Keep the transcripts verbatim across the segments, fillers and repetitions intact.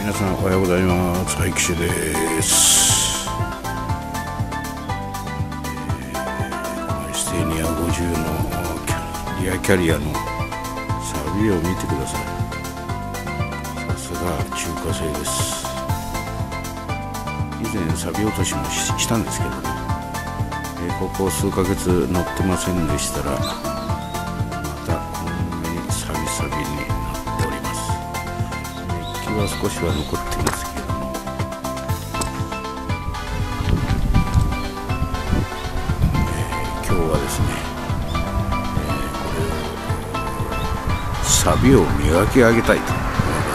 皆さんおはようございます。大吉です。このエステーニアごじゅうのリアキャリアのサビを見てください。さすが中華製です。以前サビ落としも し, したんですけどね、えー、ここ数ヶ月乗ってませんでしたら、またこんなにサビサビになっております。熱気は少しは残っていますけども、えー、今日はですね、えー、これをサビを磨き上げたいと思います。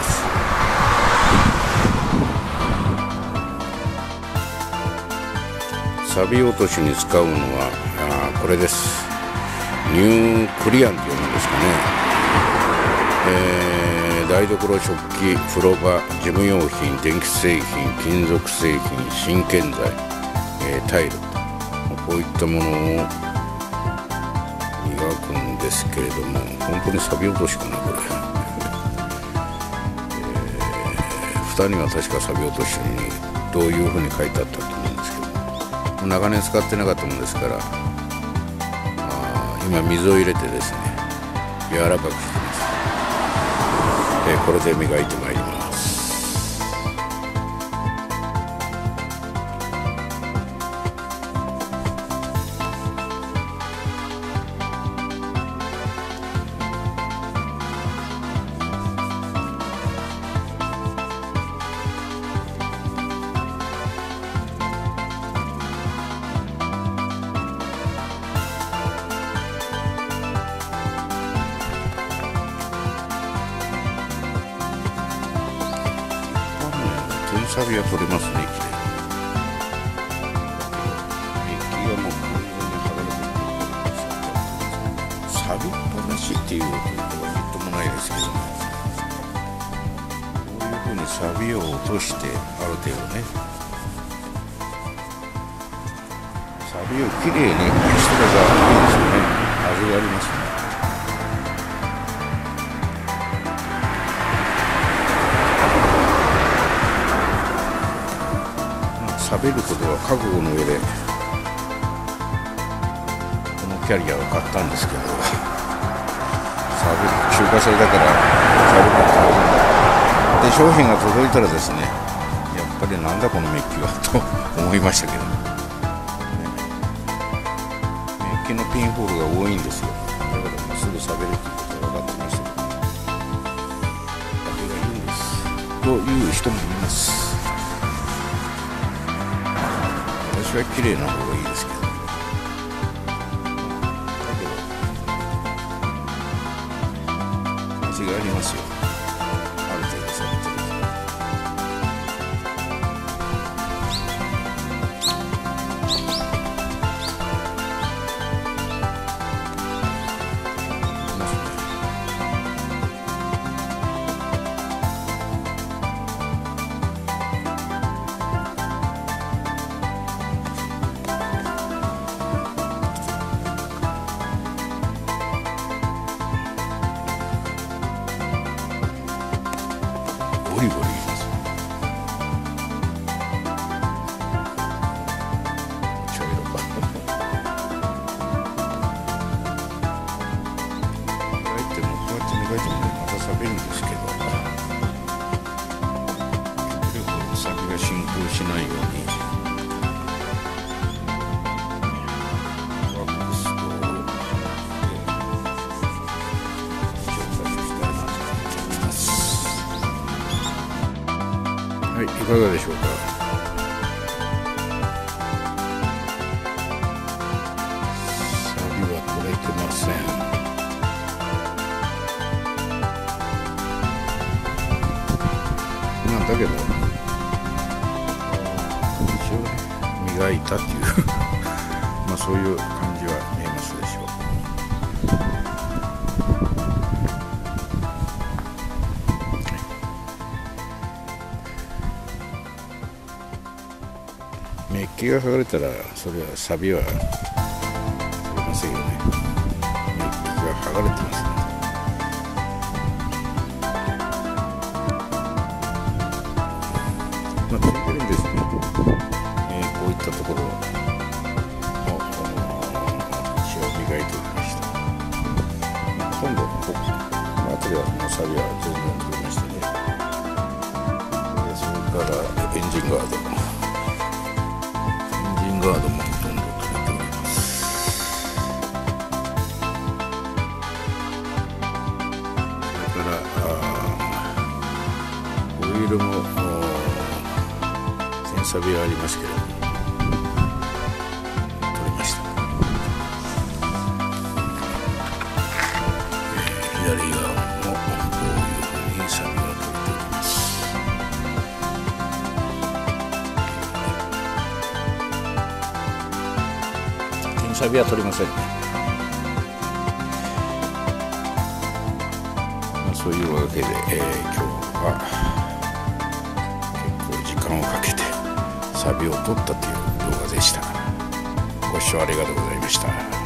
サビ落としに使うのはあこれです。ニュークリアンっていうんですかね、えー、台所、食器、風呂場、事務用品、電気製品、金属製品、真建材、えー、タイル、こういったものを磨くんですけれども、本当にサビ落としかなこれ、えー、蓋には確かサビ落としにどういうふうに書いてあったと思うんですけど、長年使ってなかったものですから、あ今水を入れてですね、柔らかくしてます。えー、これで磨いてまいります。サビは取れますね、きれいに。メッキがもう完全に剥がれてくる。サビっぱなしっていうことはみっともないですけども、こういうふうにサビを落として、ある程度ね、サビをきれいにしてればいいですよね。味がありますね。錆びることは覚悟の上でこのキャリアを買ったんですけど、錆びる中華製だから錆びるって大変だ。で商品が届いたらですね、やっぱりなんだこのメッキはと思いましたけど、ね、メッキのピンホールが多いんですよ。だからもうすぐ錆びるっていうことは分かってましたけど、錆びがいいんですという人もいます。私は綺麗な方がいいですけど、だけど味がありますよ。ある程度されてる。ゴリゴリいいですよ。茶色か。磨いてもこうやって磨いてもまた錆びるんですけど、極力錆が進行しないようにワックスと調査したいなと思います。はい、いかがでしょうか。サビは取れてません。まあだけど一応ね、磨いたっていうまあそういう感じは見えますでしょう。メッキが剥がれたらそれはサビは取れませんよね。メッキが剥がれてますね。 ビは全然取れましたね。でそれからエンジンガードエンジンガードもほとんど取れております。それからオイルも点サビはありますけれども取れました。左側もこういうふうにサビが取れております。点サビは取れませんね。まあ、そういうわけで、えー、今日は結構時間をかけてサビを取ったという動画でした。ご視聴ありがとうございました。